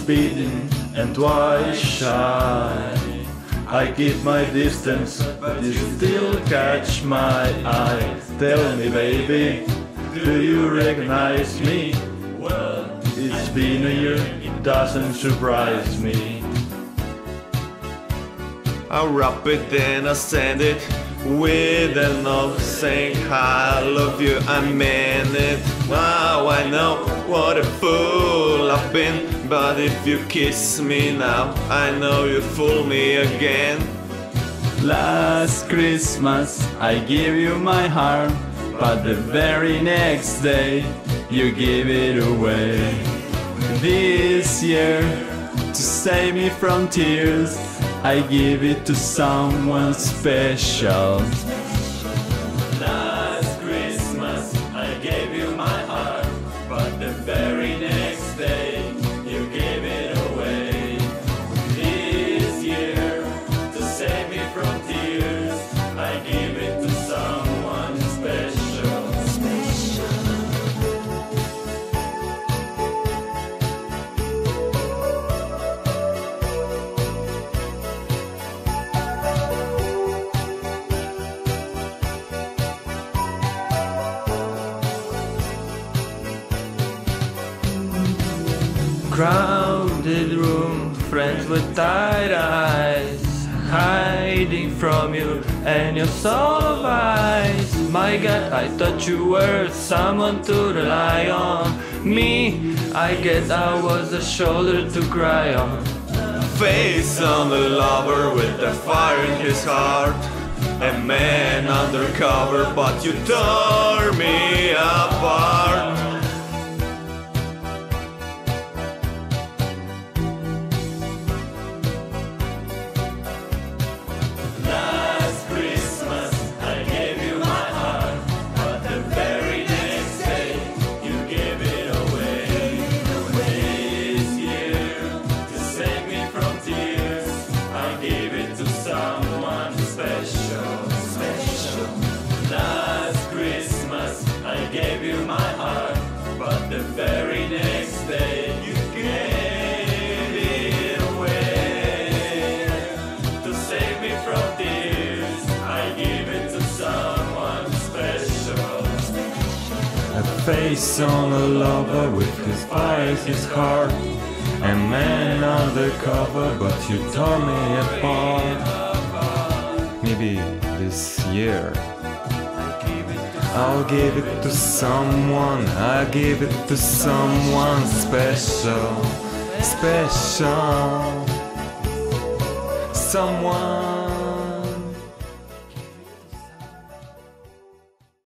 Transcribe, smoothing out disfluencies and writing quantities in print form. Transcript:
beating and twice shy. I keep my distance, but you still catch my eye. Tell me, baby, do you recognize me? Well, it's been a year, it doesn't surprise me. I wrap it and I send it with a note saying I love you, I mean it. Now I know what a fool I've been, but if you kiss me now, I know you fool me again. Last Christmas I gave you my heart, but the very next day you gave it away. This year, to save me from tears, I give it to someone special. Last Christmas I gave you my heart, but the very next day you gave it away. This year, to save me from tears, I give it to someone special. Crowded room, friends with tired eyes, hiding from you and your soul of eyes. My God, I thought you were someone to rely on. Me, I guess I was a shoulder to cry on. Face on the lover with the fire in his heart. A man undercover, but you tore me apart. The very next day you gave it away. To save me from tears, I give it to someone special. A face on a lover with his eyes, his heart. A man undercover, but you tore me apart. Maybe this year I'll give it to someone, I'll give it to someone special, special, someone.